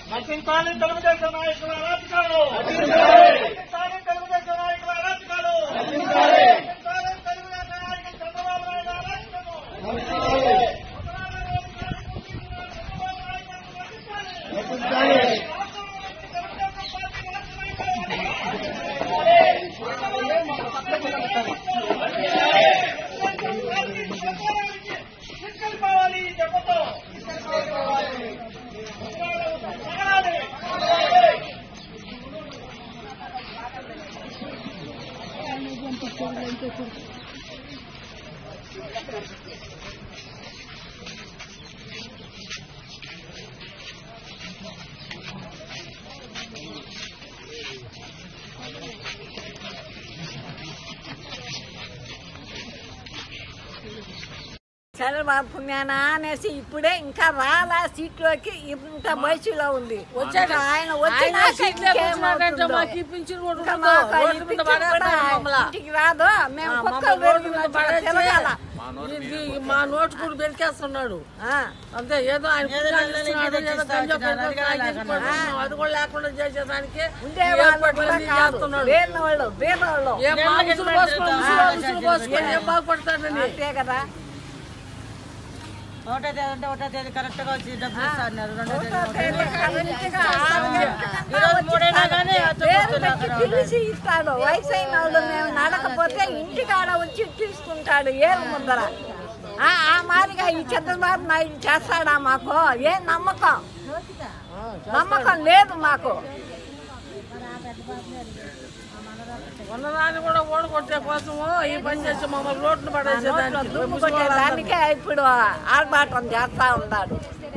నశించాలి తెలుగుదేశం నాయకుల అరాచకాలు, నశించాలి తెలుగుదేశం నాయకుల అరాచకాలు, నశించాలి తెలుగుదేశం నాయకులు చంద్రబాబు నాయుడు అరాచకము, తీసుకెళ్ళిపోవాలి దెబ్బతో చంద్రబాబు పుణ్యాన అనేసి ఇప్పుడే ఇంకా రాలా సీట్లోకి ఇంత వయసులో ఉంది. వచ్చాక ఆయన ఇంటికి రాదు. మేము మా నోటు కూడా బెరికేస్తున్నాడు అంతే. ఏదో ఆయన అది కూడా లేకుండా చేసేదానికి ఏం బాగుపడతాడని అంతే కదా. ఒకటో తేదీ కరెక్ట్ గా వచ్చి డబ్బులు ఇస్తున్నారు. పిలిచి ఇస్తాడు. వయసు అయిన వాళ్ళు మేము నడకపోతే ఇంటికాడ వచ్చి తీసుకుంటాడు ఏళ్ళ ముందర. ఆ మాదిరిగా ఈ చంద్రబాబు నాయుడు చేస్తాడా? మాకు ఏం నమ్మకం లేదు మాకు. ఉన్నదాన్ని కూడా ఓడగొట్టే కోసము ఈ పని చేసి మమ్మల్ని రోడ్లు పడేసేదానికి దానికే ఇప్పుడు ఆర్భాటం చేస్తా ఉన్నాడు.